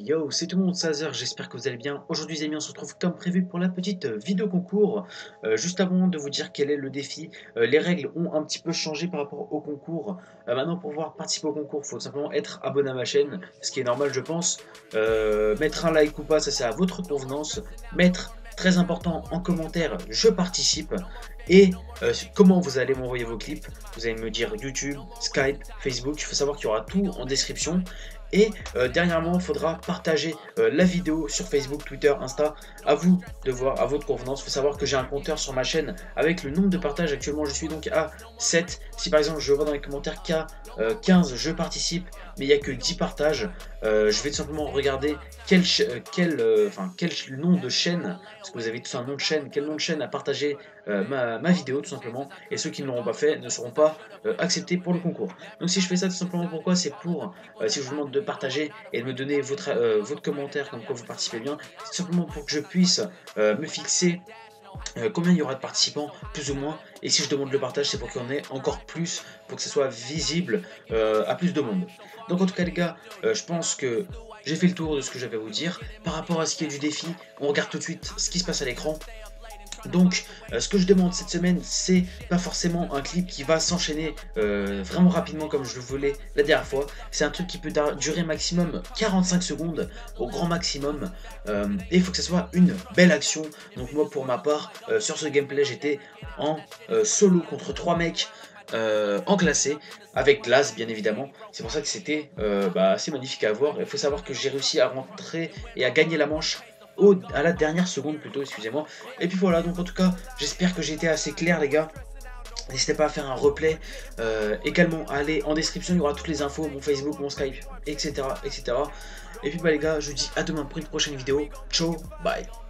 Yo, c'est tout le monde, c'est Hazer, j'espère que vous allez bien. Aujourd'hui les amis, on se retrouve comme prévu pour la petite vidéo concours. Juste avant de vous dire quel est le défi, les règles ont un petit peu changé par rapport au concours. Maintenant pour pouvoir participer au concours, il faut simplement être abonné à ma chaîne, ce qui est normal je pense. Mettre un like ou pas, ça c'est à votre convenance. Mettre, très important, en commentaire, je participe. Et comment vous allez m'envoyer vos clips, vous allez me dire YouTube, Skype, Facebook, il faut savoir qu'il y aura tout en description. Et dernièrement, il faudra partager la vidéo sur Facebook, Twitter, Insta. À vous de voir, à votre convenance. Il faut savoir que j'ai un compteur sur ma chaîne avec le nombre de partages. Actuellement, je suis donc à 7. Si par exemple, je vois dans les commentaires qu'à 15, je participe, mais il n'y a que 10 partages, je vais tout simplement regarder quel nom de chaîne, parce que vous avez tous un nom de chaîne, quel nom de chaîne a partagé ma vidéo tout simplement. Et ceux qui ne l'auront pas fait ne seront pas acceptés pour le concours. Donc si je fais ça tout simplement, pourquoi? C'est pour, si je vous demande de partager et de me donner votre commentaire comme quoi vous participez bien, c'est simplement pour que je puisse me fixer combien il y aura de participants, plus ou moins. Et si je demande le partage, c'est pour qu'il y en ait encore plus, pour que ce soit visible à plus de monde. Donc en tout cas les gars, je pense que j'ai fait le tour de ce que j'avais à vous dire. Par rapport à ce qui est du défi, on regarde tout de suite ce qui se passe à l'écran. Donc ce que je demande cette semaine, c'est pas forcément un clip qui va s'enchaîner vraiment rapidement comme je le voulais la dernière fois. C'est un truc qui peut durer maximum 45 secondes au grand maximum. Et il faut que ce soit une belle action. Donc moi pour ma part, sur ce gameplay, j'étais en solo contre 3 mecs en classé, avec glace bien évidemment. C'est pour ça que c'était assez magnifique à voir. Il faut savoir que j'ai réussi à rentrer et à gagner la manche à la dernière seconde plutôt, excusez-moi. Et puis voilà, donc en tout cas, j'espère que j'ai été assez clair les gars. N'hésitez pas à faire un replay, également à aller en description, il y aura toutes les infos, mon Facebook, mon Skype, etc. etc. Et puis bah les gars, je vous dis à demain pour une prochaine vidéo. Ciao, bye.